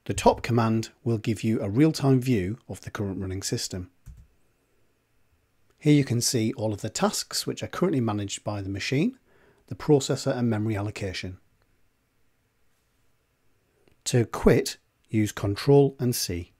The top command will give you a real-time view of the current running system. Here you can see all of the tasks which are currently managed by the machine, the processor and memory allocation. To quit, use Ctrl and C.